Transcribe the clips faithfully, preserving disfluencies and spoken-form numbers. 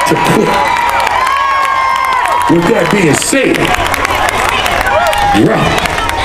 to quit. With that being said, rock.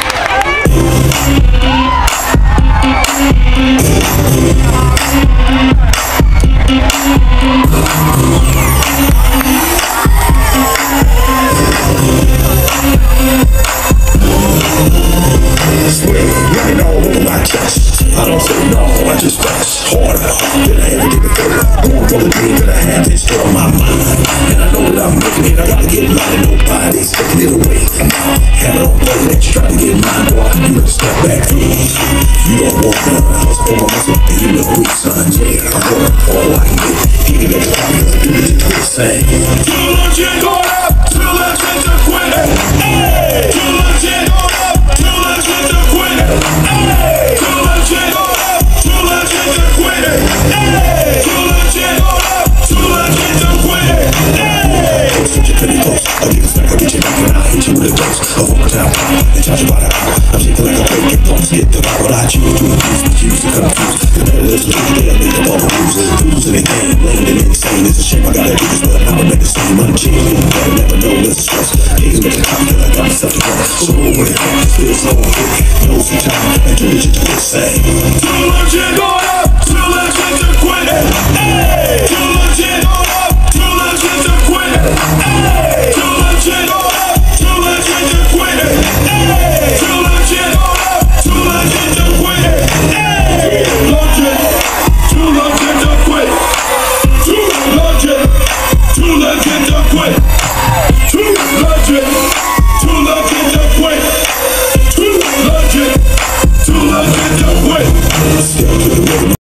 Swear, all over my chest. I don't say no, I just press harder than I ever did before. Going for the dream that I had to destroy my mind. And I know that I'm making it, I gotta get mine. Nobody's taking it away. Have it on play that you try to get mine, boy. You better step back, please. You don't want none. I was for my muscle, and you look weak, son. Yeah, I'm going all I can get. Give me that power, do what you twist, sing. Too legit, going up, too legit to quit. Hey, too legit, going up, too legit to quit. Hey, too legit, going up, too legit to quit. Hey, too legit, going up, too legit to quit. Hey, close to your pretty close. I'll get us back, I'll get you back, and I'll hit you with a dose of overtime power and charge you by the hour. I'm shaking like a breaking pumps, get the power that I choose to abuse, refuse to confuse. Competitors look at they'll make the ball lose. Lose anything, lame and insane. It's a shame I gotta do this, but I would make the same unchanged. I'll never know this stress. Gaze with the top, till I got myself together. So when it comes, feel so quick. Know some time, and do what you do, say. Too legit, going